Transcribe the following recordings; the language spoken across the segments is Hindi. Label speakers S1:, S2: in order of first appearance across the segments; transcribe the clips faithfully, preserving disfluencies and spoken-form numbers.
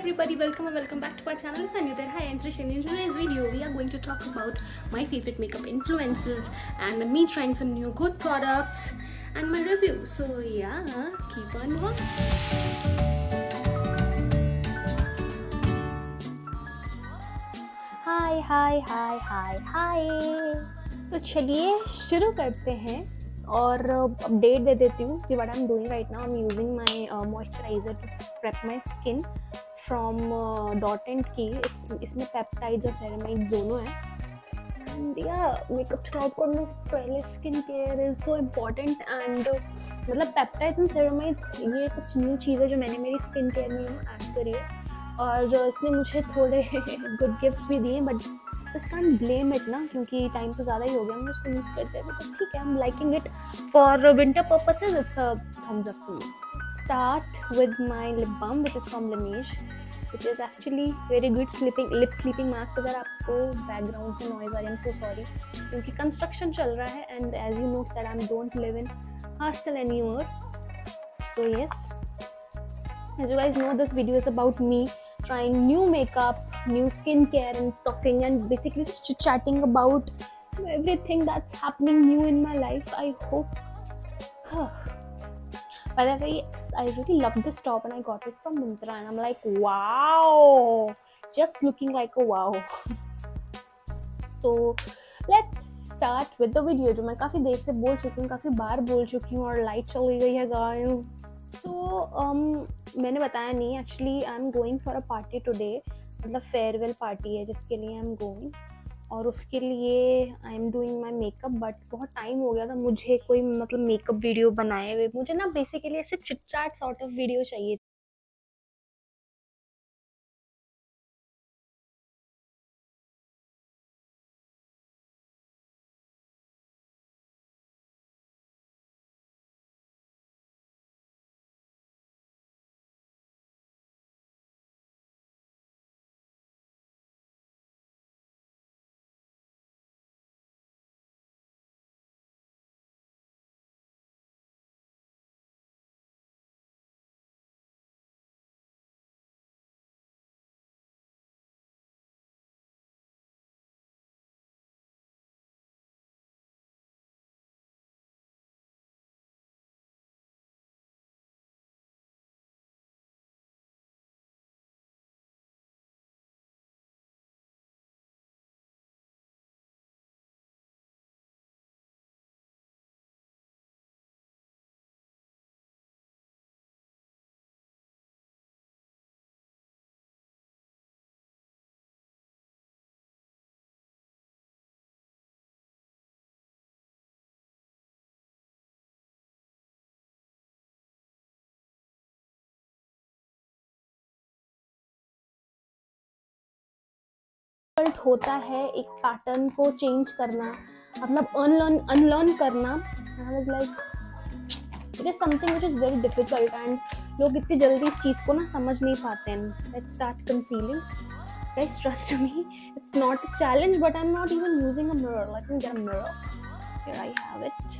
S1: everybody, welcome and welcome back to our channel. If you're new there, hi, I'm Trishni. In today's video, we are going to talk about my favorite makeup influencers and me trying some new good products and my review. So yeah, keep on watching. हाय हाय हाय हाय हाय तो चलिए शुरू करते हैं और अपडेट दे देती हूँ कि what I am doing right now. I am using my moisturiser to prep my skin from dot and key. It's इसमें पेप्टाइड्स और सेरामाइड्स दोनों हैं. एंड या मेकअप स्टार्ट करने से पहले skin care is so important. And मतलब पेप्टाइड्स एंड सेरामाइड्स ये कुछ न्यू चीज़ें जो मैंने मेरी स्किन केयर में ऐड करी है और इसने मुझे थोड़े गुड गिफ्ट्स भी दिए. But just can't blame it ना, क्योंकि टाइम तो ज़्यादा ही हो गया मुझे उसको यूज़ करते हुए. तो ठीक है, I am liking it for winter purposes. It's a thumbs up to me. Start with my lip balm which is from Laneige. It is actually very good sleeping lip sleeping mask. अगर आपको बैकग्राउंड से नॉइज आ रही है, सो सॉरी, क्योंकि कंस्ट्रक्शन चल रहा है and as you know that I don't live in hostel any more. So yes, as you guys know, this video is about me trying new makeup, new skincare and talking and basically just chit chatting about everything that's happening new in my life. I hope by the way, I really love this top and I got it from Myntra and I'm like wow, just looking like a wow. So let's start with the video. जो मैं काफ़ी देर से बोल चुकी हूँ, काफ़ी बार बोल चुकी हूँ और लाइट चली गई है गाइस. तो so, um, मैंने बताया नहीं, actually I am going for a party today. मतलब फेयरवेल पार्टी है जिसके लिए आई एम गोइंग और उसके लिए I am doing my makeup. But बहुत टाइम हो गया था मुझे कोई मतलब मेकअप वीडियो बनाए हुए. मुझे ना बेसिकली ऐसे chit chat sort of video चाहिए. होता है एक पैटर्न को चेंज करना, मतलब अनलर्न अनलर्न करना. I was like it is something which is very difficult and लोग इतनी जल्दी इस चीज़ को ना समझ नहीं पाते हैं. Let's start concealing. Guys trust me, it's not a challenge but I am not even using a mirror. Let me get a mirror. Here I have it.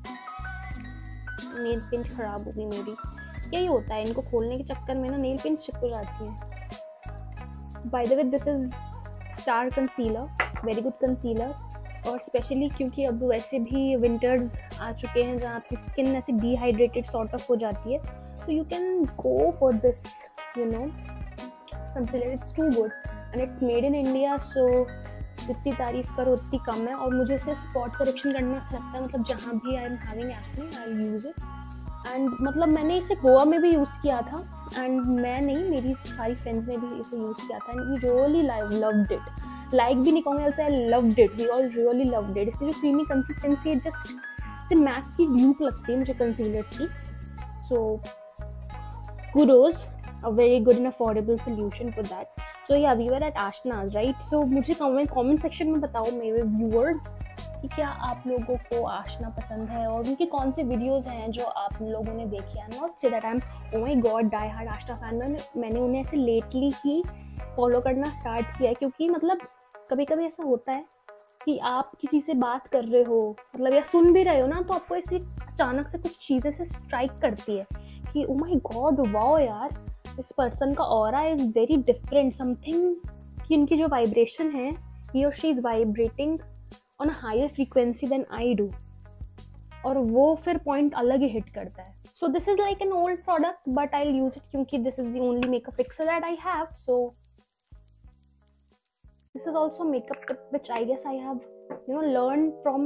S1: Nail pinch खराब हो गई मेरी. यही होता है, इनको खोलने के चक्कर में ना नेल पिंच चिपक जाती है. By the way, this is star concealer, very good concealer. और स्पेशली क्योंकि अब वैसे भी विंटर्स आ चुके हैं जहाँ आपकी स्किन ऐसे डिहाइड्रेटेड सॉर्ट ऑफ हो जाती है, तो you can go for this you know concealer. It's too good and it's made in India. So जितनी तारीफ करो उतनी कम है. और मुझे इसे स्पॉट करेक्शन करना अच्छा लगता है. मतलब जहाँ भी I am having acne I will use it. And मतलब मैंने इसे गोवा में भी यूज़ किया था एंड मैं नहीं, मेरी सारी फ्रेंड्स ने भी इसे यूज़ किया था and we really loved it. Like भी नहीं कहूँगी, ऐसे I loved it. We all really loved it. इसकी जो क्रीमी कंसिस्टेंसी है, जस्ट से मैक की ड्यूप लगती है मुझे कंसीलर्स की. So kudos, a very good and affordable solution for that. So yeah we were at Ashna's right. So मुझे कमेंट कमेंट सेक्शन में बताओ मेरे व्यूअर्स कि क्या आप लोगों को आशना पसंद है और उनकी कौन से वीडियोस हैं जो आप लोगों ने देखे हैं. Not say that I am oh my God die hard Ashna fan. मैंने मैंने उन्हें ऐसे लेटली ही फॉलो करना स्टार्ट किया है, क्योंकि मतलब कभी कभी ऐसा होता है कि आप किसी से बात कर रहे हो मतलब या सुन भी रहे हो ना, तो आपको ऐसे अचानक से कुछ चीज़ें से स्ट्राइक करती है कि ओ माय गॉड वाओ यार, इस पर्सन का aura is very different, something कि इनकी जो वाइब्रेशन है, ही और she is vibrating on a higher frequency than I do, और वो फिर पॉइंट अलग ही हिट करता है. So this is like an old product but I use it क्योंकि this is the only makeup fixer that I have. So this is also makeup tip which I guess I have you know learned from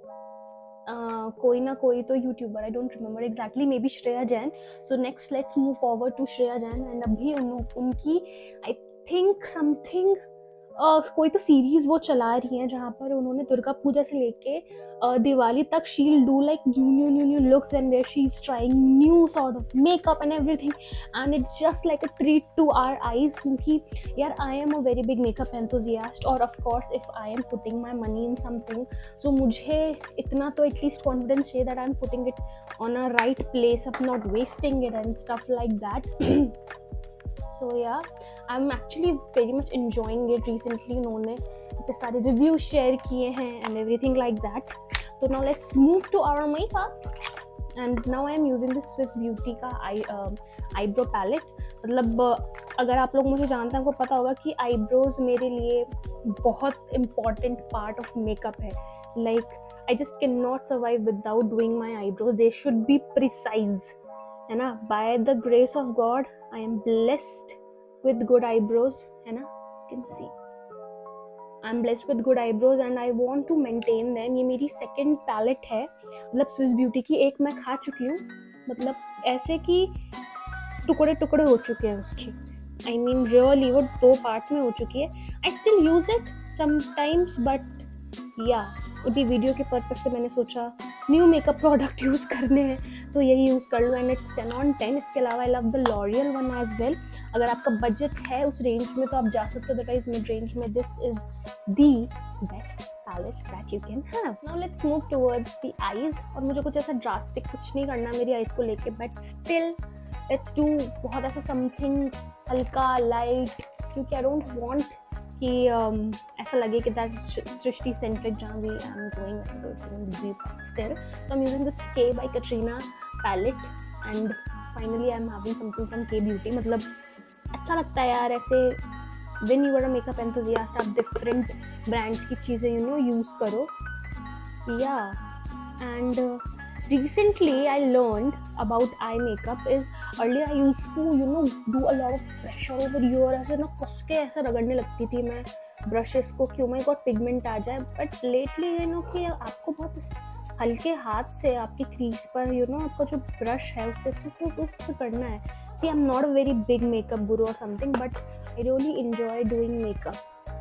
S1: uh, कोई ना कोई तो YouTuber, I don't remember exactly, maybe Shreya Jain. So next let's move forward to Shreya Jain. And अभी उन, उनकी आई थिंक समथिंग Uh, कोई तो सीरीज वो चला रही हैं जहाँ पर उन्होंने दुर्गा पूजा से लेके uh, दिवाली तक she will do like new new new new looks and where she is trying new sort of makeup and everything, and it's just like a treat to our eyes. क्योंकि यार I am a very big makeup enthusiast, और of course if I am putting my money in something, so मुझे इतना तो एटलीस्ट कॉन्फिडेंस चाहिए that I am putting it on a right place, अब not wasting it and stuff like that. So yeah, I'm actually very much enjoying it. Recently उन्होंने इतने सारे रिव्यू शेयर किए हैं and everything like that. So now let's move to our makeup. And now I am using this Swiss Beauty का eye uh, eyebrow palette. मतलब अगर आप लोग मुझे जानते हैं, आपको पता होगा कि eyebrows मेरे लिए बहुत important part of makeup है. Like I just cannot survive without doing my eyebrows. They should be precise. है ना. By the grace of God, I am blessed with good eyebrows. है ना. You can see. I am blessed with good eyebrows and I want to maintain them. ये मेरी second palette है. मतलब Swiss Beauty की एक मैं खा चुकी हूँ. मतलब ऐसे कि टुकड़े टुकड़े हो चुके हैं उसके. I mean really वो दो पार्ट में हो चुकी है. I still use it sometimes but yeah. उसी वीडियो के पर्पज से मैंने सोचा न्यू मेकअप प्रोडक्ट यूज़ करने हैं तो यही यूज़ कर लूँ, and it's ten on ten. इसके अलावा I love the L'Oreal one as well. अगर आपका बजट है उस रेंज में तो आप जा सकते हो, अदरवाइज मिड रेंज में this is the best palette that you can have. Now let's move towards the eyes. और मुझे कुछ ऐसा ड्रास्टिक कुछ नहीं करना मेरी आईज को लेके, बट स्टिल लेट्स डू बहुत ऐसा समथिंग हल्का लाइट, क्योंकि आई डोंट वांट कि um, ऐसा लगे कि दैट सृष्टि सेंट्रिक जहाँ भी I am going still. So I am using this K by Katrina palette and finally I am having something from K beauty. मतलब अच्छा लगता है यार ऐसे when you are a makeup enthusiast, आप डिफरेंट ब्रांड्स की चीज़ें यू नो यूज़ करो. या and recently I learned about eye makeup is earlier I used to you know do a lot of pressure over here, ऐसे ना कस के ऐसे रगड़ने लगती थी मैं ब्रशेस को कि oh my god पिगमेंट आ जाए. बट लेटली यू नो कि आपको बहुत हल्के हाथ से आपकी क्रीज पर यू नो आपका जो ब्रश है उससे उससे उससे करना है. See I am not a very big makeup guru और something but I really enjoy doing makeup.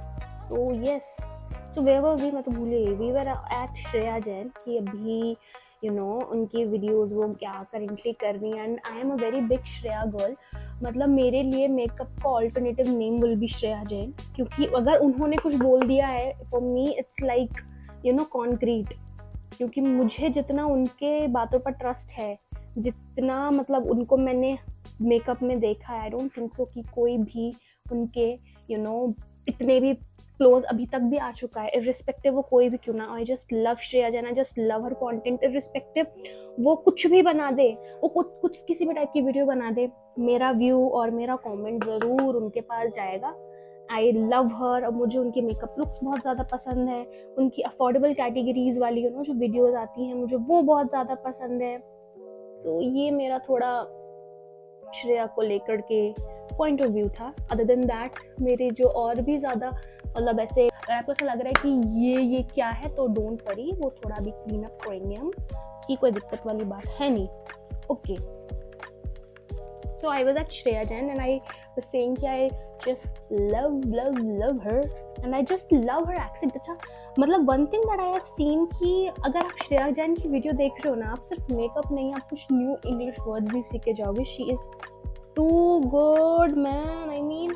S1: तो yes, so we were we मैं तो भूल गई, we were at Shreya Jain कि अभी यू नो उनकी वीडियोज़ वो क्या करेंटली कर रही हैं. And I am a very big Shreya girl. मतलब मेरे लिए मेकअप का alternative name will be Shreya Jain, क्योंकि अगर उन्होंने कुछ बोल दिया है for me it's like you know concrete. क्योंकि मुझे जितना उनके बातों पर ट्रस्ट है, जितना मतलब उनको मैंने मेकअप में देखा है, आई डोंट थिंक सो कि कोई भी उनके यू you नो know, इतने भी क्लोज अभी तक भी आ चुका है, इर्रिस्पेक्टिव वो कोई भी क्यों ना. I just love Shreya Jain, I just love her content irrespective वो कुछ भी बना दे, वो कुछ कुछ किसी भी टाइप की वीडियो बना दे, मेरा व्यू और मेरा कमेंट ज़रूर उनके पास जाएगा. I love her. और मुझे उनके मेकअप लुक्स बहुत ज़्यादा पसंद है. उनकी अफोर्डेबल कैटेगरीज वाली यू नो जो वीडियोज़ आती हैं मुझे वो बहुत ज़्यादा पसंद है. सो so, ये मेरा थोड़ा श्रेया को लेकर के पॉइंट ऑफ व्यू था. अदर देन दैट मेरे जो और भी ज़्यादा मतलब ऐसे अगर आपको ऐसा लग रहा है कि ये ये क्या है तो डोंट वरी, वो थोड़ा भी क्लीन अप करेंगे हम, इसकी कोई दिक्कत वाली बात है नहीं. Okay, so I was at Shreya Jain and I was saying कि I just love love love her and I just love her accent. अच्छा मतलब one thing that I have seen कि अगर आप श्रेया जैन की वीडियो देख रहे हो ना, आप सिर्फ मेकअप नहीं, आप कुछ न्यू इंग्लिश वर्ड्स भी सीख के जाओगे. She is too good man. I mean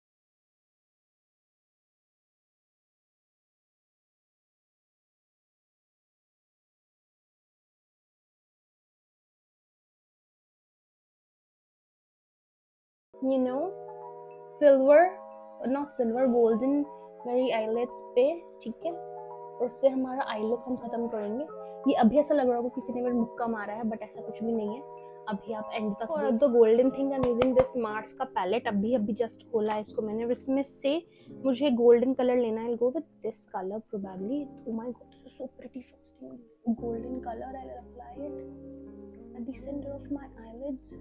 S1: you know silver not silver golden मेरी आईलेट्स पे, ठीक है. उससे हमारा आई लुक हम खत्म करेंगे. ये अभी ऐसा लग रहा होगा किसी ने मेरा मुक्का मारा है, बट ऐसा कुछ भी नहीं है. अभी आप एंड तक। और the golden thing I am using this Mars का पैलेट, अभी अभी जस्ट खोला है इसको मैंने। इसमें से मुझे गोल्डन कलर लेना है, go with this colour probably. Oh my god, this is so pretty frosting golden colour. I will apply it at the centre of my eyelids.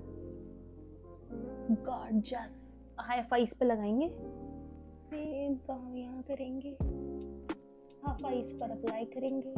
S1: Gorgeous. हाई फाइस पे लगाएंगे, सेम काम यहाँ करेंगे, हाफ आइज पर अप्लाई करेंगे।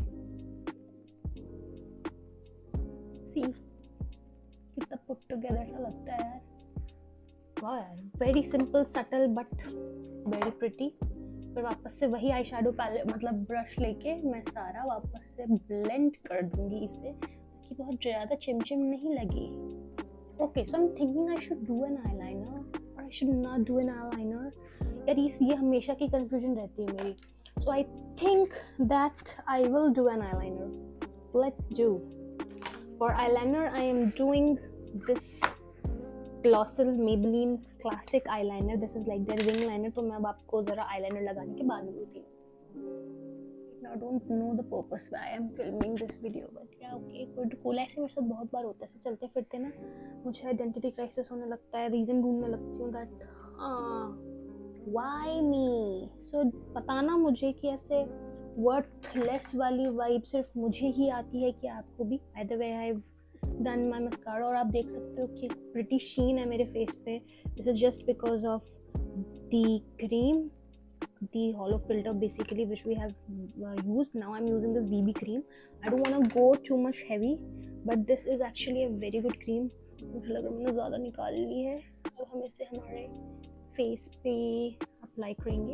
S1: सी कितना पुट टुगेदर सा लगता है यार। वाह यार, very simple subtle but very pretty. फिर वापस से वही आई शेडो पैलेट मतलब ब्रश लेके मैं सारा वापस से ब्लेंड कर दूंगी इसे, ताकि बहुत ज़्यादा चिमचिम नहीं लगे। Okay, so I am thinking I should do an eyeliner और I should not do an eyeliner. यार ये हमेशा की कंफ्यूजन रहती है मेरी। So I think that I will do an eyeliner. Let's do. For eyeliner, I am doing this Glossal Maybelline Classic eyeliner. This is like their wing liner. तो मैं अब आपको ज़रा eyeliner लगाने के बाद बोलती हूँ। Now don't know the purpose why I am filming this video, but yeah, okay, good, cool. ऐसे मेरे साथ बहुत बार होता है, चलते फिरते ना मुझे identity crisis होने लगता है, reason ढूंढने लगती हूँ that ah why me? So बताना मुझे कि ऐसे वर्थलेस वाली वाइब सिर्फ मुझे ही आती है कि आपको भी। By the way, I've done my mascara और आप देख सकते हो कि pretty sheen है मेरे face पे। This is just because of the cream, the hollow filter basically which we have uh, used. Now I'm using this B B cream. I don't want to go too much heavy, but this is actually a very good cream. मुझे लग रहा है मैंने ज़्यादा निकाल ली है। अब हम इसे हमारे फेस पे अप्लाई करेंगे,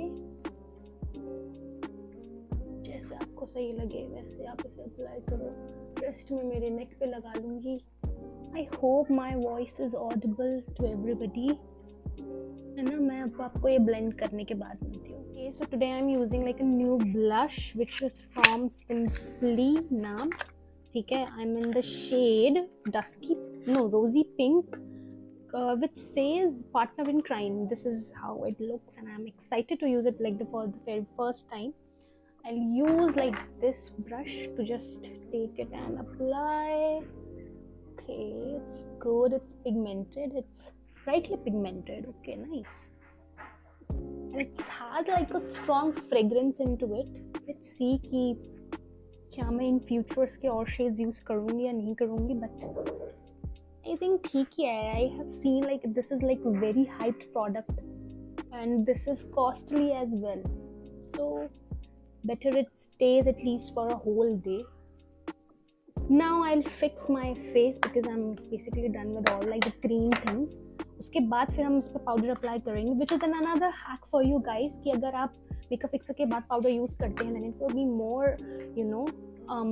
S1: जैसे आपको सही लगे वैसे आप इसे अप्लाई करो। रेस्ट में मेरे नेक पे लगा लूँगी। I hope my voice is audible to everybody, है ना। मैं अब आपको ये ब्लेंड करने के बाद मिलती हूँ। Okay, so today I am using like a new blush which is from simply Nam, ठीक है। I am in the shade dusky no rosy pink Uh, which says partner in crime. This is how it looks and I'm excited to use it like the for the very first time. I'll use like this brush to just take it and apply. Okay, it's good, it's pigmented, it's brightly pigmented. Okay, nice. And it has like a strong fragrance into it. Let's see कि क्या मैं in future के और shades use करूँगी या नहीं करूँगी, but I think ठीक ही है। I have seen like this is like a very hyped product and this is costly as well, so better it stays at least for a whole day. Now I'll fix my face because I'm basically done with all like the cream things. उसके बाद फिर हम इस पर पाउडर अप्लाई करेंगे, which is another hack for you guys कि अगर आप मेकअप फिक्सर के बाद पाउडर यूज़ करते हैं then it will be more you know um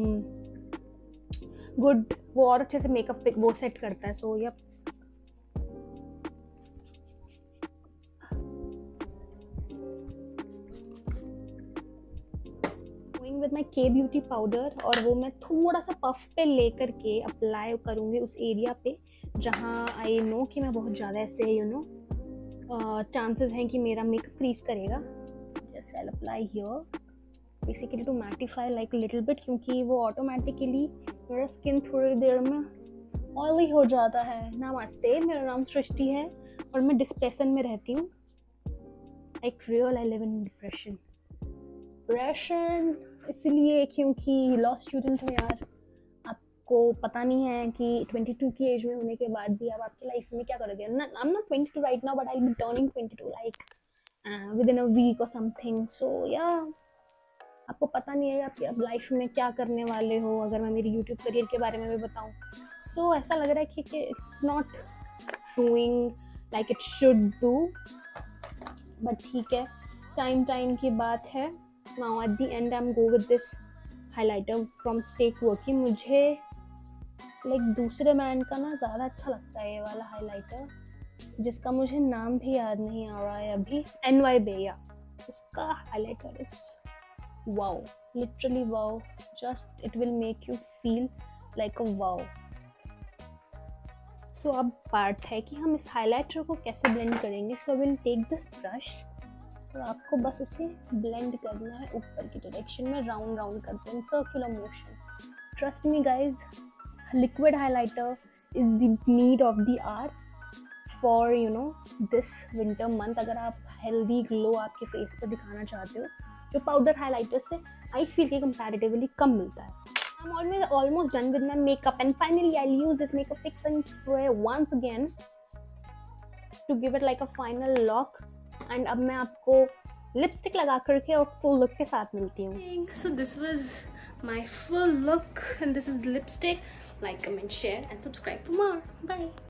S1: good, वो और अच्छे से मेकअप वो सेट करता है। So yup, going with my K beauty powder और वो मैं थोड़ा सा पफ पे लेकर के अप्लाई करूँगी उस एरिया पे जहाँ आई नो कि मैं बहुत ज़्यादा ऐसे यू नो चांसेस हैं कि मेरा मेकअप क्रीज करेगा। जैसे I apply here basically to mattify like little bit, क्योंकि वो ऑटोमेटिकली मेरा स्किन थोड़ी देर में ऑयली हो जाता है। नमस्ते, मेरा नाम सृष्टि है और मैं डिप्रेशन में रहती हूँ। Like real I live in depression depression इसलिए क्योंकि लॉ स्टूडेंट हूँ यार। आपको पता नहीं है कि बाईस की एज में होने के बाद भी आप आपकी लाइफ में क्या करोगे। आई एम नॉट बाईस right now but I will be turning बाईस like within a week और समथिंग। सो या आपको पता नहीं है आप अब लाइफ में क्या करने वाले हो, अगर मैं मेरी यूट्यूब करियर के बारे में भी बताऊं। सो so, ऐसा लग रहा है कि it's not doing like it should do, but ठीक है, टाइम टाइम की बात है। Now at the end I am go with this highlighter from stay quirky. मुझे लाइक like, दूसरे ब्रांड का ना ज़्यादा अच्छा लगता है ये वाला हाइलाइटर, जिसका मुझे नाम भी याद नहीं आ रहा है अभी। एन वाई बेया, उसका highlighter is wow, literally wow, just it will make you feel like a wow. So अब पार्ट है कि हम इस हाइलाइटर को कैसे ब्लेंड करेंगे। So will take this brush और आपको बस इसे ब्लेंड करना है ऊपर की डायरेक्शन में, राउंड राउंड करते हैं circular motion. Trust me guys, liquid highlighter is the need of the hour for you know this winter month. अगर आप healthy glow आपके face पे दिखाना चाहते हो, जो powder highlighter से I feel कि comparatively कम मिलता है. I'm almost almost done with my makeup, and finally I'll use this makeup fixing spray once again to give it like a final lock. And अब मैं आपको लिपस्टिक लगा करके और full look के साथ मिलती हूँ. So this was my full look and this is lipstick. Like, comment, share and subscribe for more. Bye.